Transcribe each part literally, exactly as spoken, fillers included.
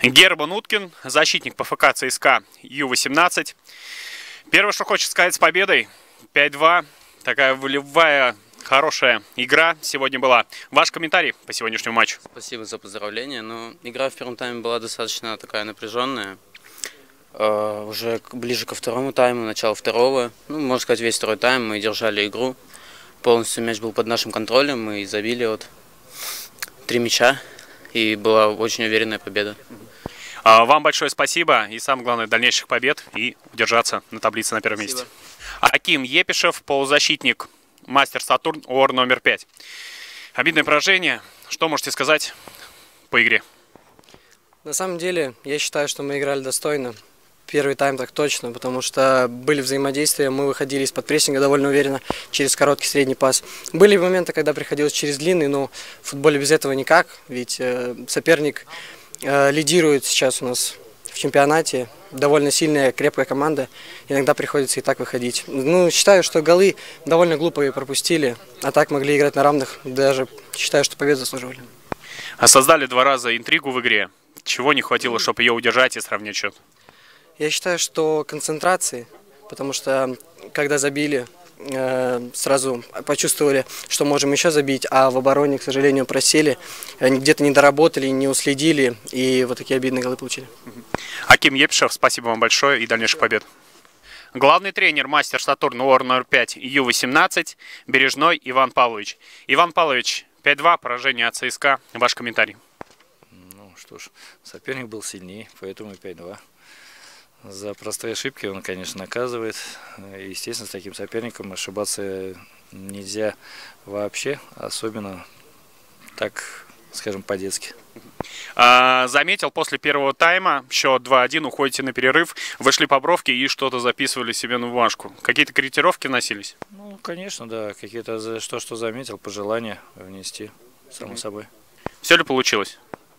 Герман Уткин, защитник ПФК ЦСКА Ю восемнадцать. Первое, что хочет сказать, с победой. пять два. Такая волевая, хорошая игра сегодня была. Ваш комментарий по сегодняшнему матчу? Спасибо за поздравления. Но игра в первом тайме была достаточно такая напряженная. Uh, уже ближе ко второму тайму, начало второго, ну, можно сказать, весь второй тайм мы держали игру. Полностью мяч был под нашим контролем, мы забили вот три мяча, и была очень уверенная победа. Вам большое спасибо, и самое главное, дальнейших побед, и удержаться на таблице на первом спасибо. месте. Аким Епишев, полузащитник, мастер Сатурн, ООР номер пять. Обидное поражение. Что можете сказать по игре? На самом деле, я считаю, что мы играли достойно. Первый тайм так точно, потому что были взаимодействия, мы выходили из-под прессинга довольно уверенно через короткий средний пас. Были моменты, когда приходилось через длинный, но в футболе без этого никак, ведь э, соперник э, лидирует сейчас у нас в чемпионате, довольно сильная, крепкая команда, иногда приходится и так выходить. Ну, считаю, что голы довольно глупые пропустили, а так могли играть на равных, даже считаю, что победу заслуживали. А создали два раза интригу в игре, чего не хватило, чтобы ее удержать и сравнять счет? Я считаю, что концентрации, потому что когда забили, сразу почувствовали, что можем еще забить, а в обороне, к сожалению, просели, где-то не доработали, не уследили, и вот такие обидные голы получили. Аким Епишев, спасибо вам большое и дальнейших побед. Главный тренер, мастер Сатурн, ООР номер пять, Ю восемнадцать, Бережной Иван Павлович. Иван Павлович, пять два, поражение от ЦСКА. Ваш комментарий. Ну что ж, соперник был сильнее, поэтому и пять два. За простые ошибки он, конечно, наказывает. Естественно, с таким соперником ошибаться нельзя вообще, особенно так, скажем, по-детски. А, заметил, после первого тайма, счет два один, уходите на перерыв, вышли по бровке и что-то записывали себе на бумажку. Какие-то корректировки носились? Ну, конечно, да. Какие-то, что, что заметил, пожелания внести, само mm-hmm. собой. Все ли получилось?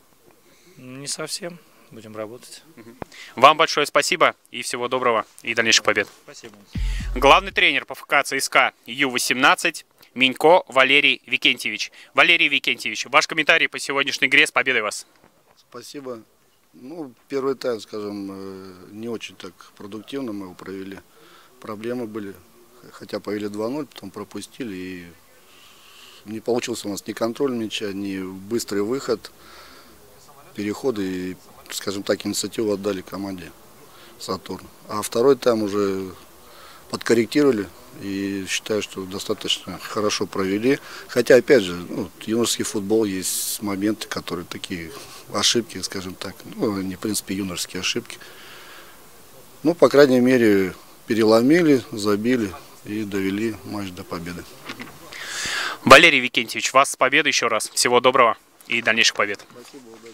Не совсем. Будем работать. Вам большое спасибо и всего доброго и дальнейших побед. Спасибо. Главный тренер ПФК ЦСКА Ю восемнадцать Минько Валерий Викентьевич. Валерий Викентьевич, ваш комментарий по сегодняшней игре, с победой вас. Спасибо. Ну, первый тайм, скажем, не очень так продуктивно мы его провели. Проблемы были, хотя повели два ноль, потом пропустили, и не получился у нас ни контроль мяча, ни быстрый выход, переходы, и, скажем так, инициативу отдали команде Сатурн. А второй тайм уже подкорректировали и считаю, что достаточно хорошо провели. Хотя, опять же, ну, юношеский футбол, есть моменты, которые такие ошибки, скажем так, ну, они, в принципе, юношеские ошибки. Ну, по крайней мере, переломили, забили и довели матч до победы. Валерий Викентьевич, вас с победой еще раз. Всего доброго и дальнейших побед. Спасибо.